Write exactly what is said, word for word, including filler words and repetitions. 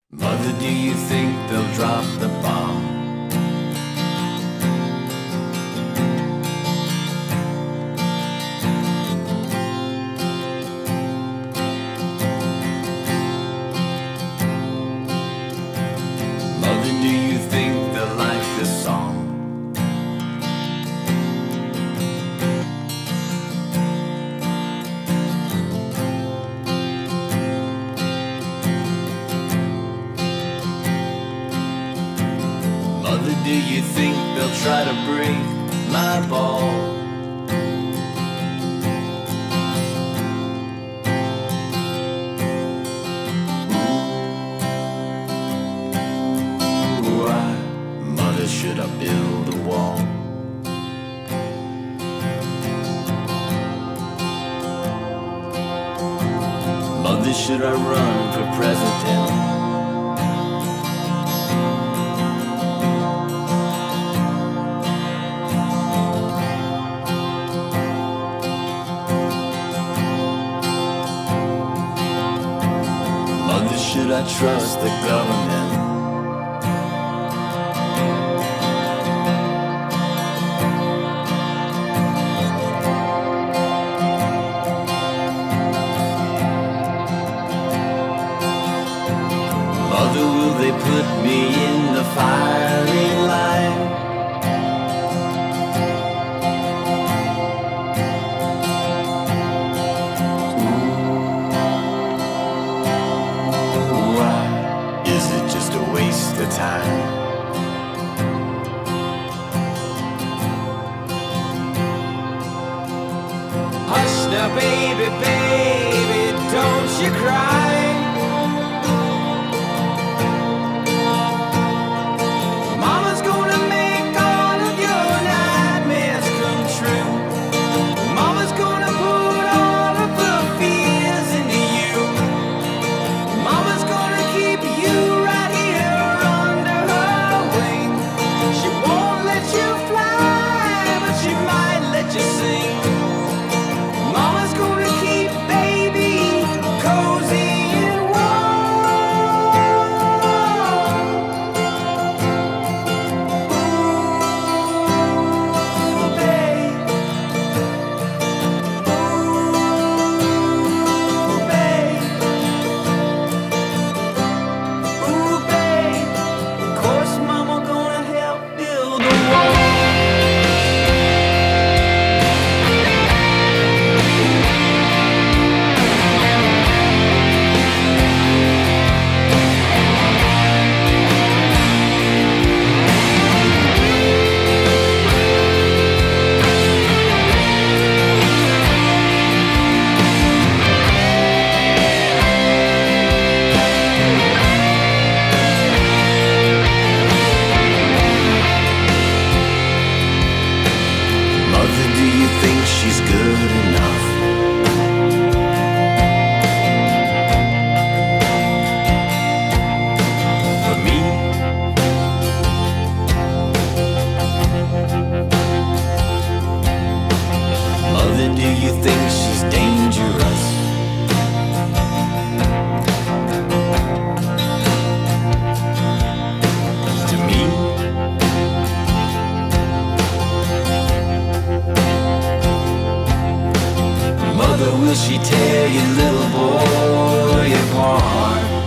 Mother, do you think they'll drop the bomb? Mother, do you think they'll like this song? Mother, do you think they'll try to break my ball? Ooh, why, Mother, should I build a wall? Mother, should I run for president? Should I trust the government? Mother, will they put me in the firing line? Waste the time. Hush now, baby, baby, don't you cry. Mama's gonna make all of your nightmares come true. Mama's gonna put all of the fears into you. Mama's gonna keep you right here under her wing. She won't let you fly, but she might let you sing. Mama's gonna keep baby cozy and warm. Ooh, babe. Ooh, babe. Ooh, babe. Of course, Mama gonna help build a wall. Mother, do you think she's good enough? For me? Mother, do you think she's dangerous? To me? Mother, will she tear your little boy apart?